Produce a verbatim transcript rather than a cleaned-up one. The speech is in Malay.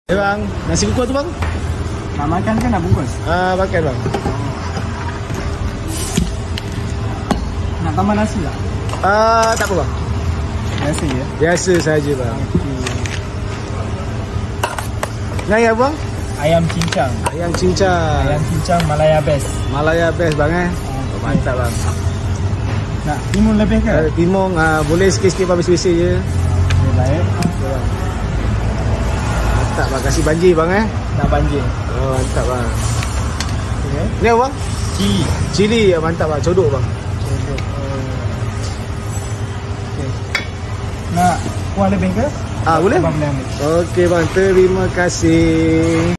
Ya bang, nasi kukuh tu bang? Nak makan kan nak bungkus? Ah, makan bang. Nak tambah nasi tak? Ah, tak apa bang. Biasa je. Biasa saja bang. Nah ya bang? Ayam cincang. Ayam cincang. Ayam cincang Malaya best. Malaya best bang eh. Okay. Oh, mantap bang. Nak timun lebih ke? Uh, Timung ah, boleh sikit-sikit bang, biasa-biasa je. Okay, baik. Okay, bang. Mantap bang, kasih banjir bang eh. Nak banjir. Oh, mantap bang. Okay. Ni apa bang? Cili. Cili, ah, mantap bang, codok bang. Codok. Okay. Nak kuah lebih ke? Ah, boleh? Abang boleh ambil. Okey bang, terima kasih.